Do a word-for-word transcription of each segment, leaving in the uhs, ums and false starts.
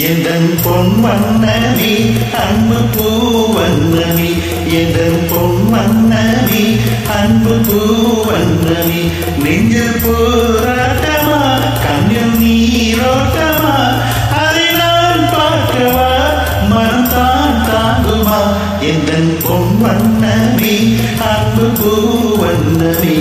எந்தன் பொன் வண்ணனி அன்பு பூவண்ணனி எந்தன் பொன் வண்ணனி அன்பு பூவண்ணனி நெஞ்சில் போராட்டமா கண்ணில் நீரோட்டமா அதை நான் பார்க்கவா மனம் தான் தாங்குமா எந்தன் பொன் வண்ணனி அன்பு பூவண்ணனி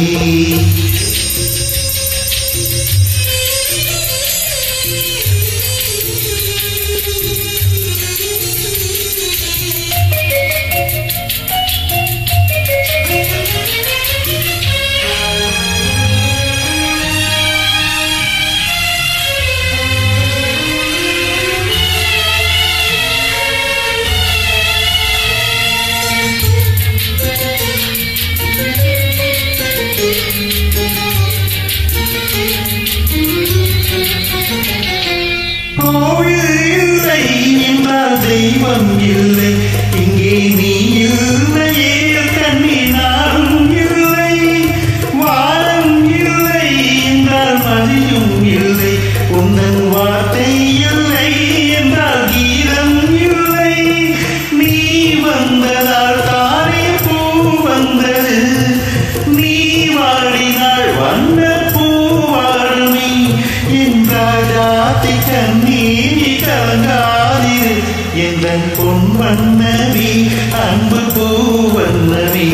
தெய்வம் இல்லை இங்கே நீ இல்லையே கண்ணி நானும் இல்லை வாரம் இல்லை என்றால் மதியும் இல்லை உந்தன் வார்த்தை இல்லை என்றால் கீதம் இல்லை நீ வந்ததால் தானே பூ வந்தது நீ வாடினாள் வந்த பூவாரணி என்றால் ஜாதி கண்ணீ கலங்காதிரு எந்தன் பொன் வண்ணனி அன்பு பூவண்ணனி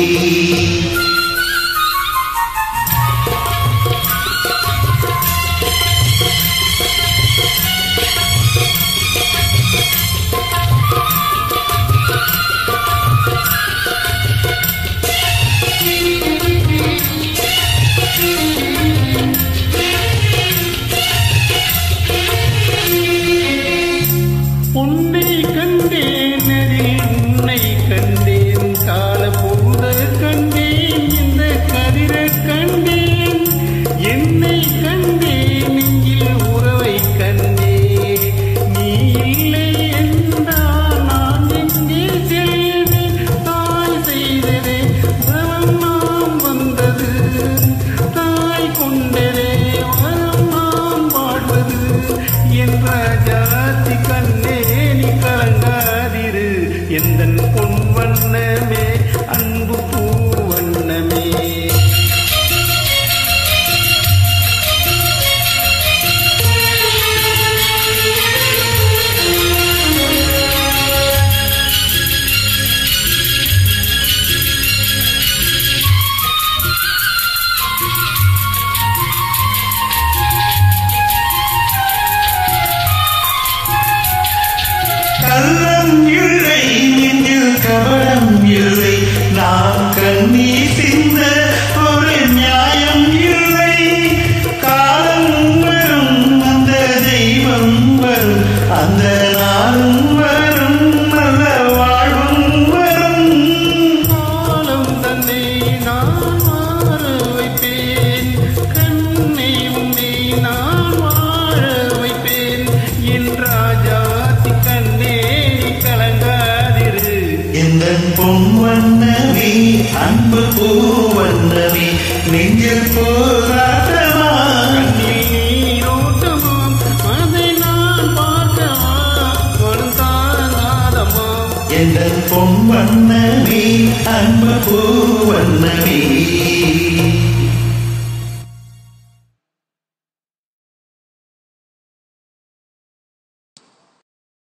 ஜாதி கண்ணே நீ கலங்காதிரு எந்தன் பொன் வண்ணமே அன்பு பூ வண்ணமே கள்ளம் இல்லை நெஞ்சில் கவனம் இல்லை நாம் கண்ணீர் சிந்த ஒரு நியாயம் இல்லை காலம் வரும் அந்த தெய்வம் வரும் அந்த நாளும் வரும் நல்ல வாழ்வும் வரும் காலம் தன்னை நான் வாழ வைப்பேன் கண்ணை உன்னை நான் வாழ வைப்பேன் என் ராஜா எந்தன் பொன் வண்ணனி அன்பு பூவண்ணனி நெஞ்சில் போராட்டமா கண்ணில் நீரோட்டமா அதை நான் பார்க்கவா மனம் தாங்காதமா எந்தன் பொன் வண்ணனி அன்பு பூ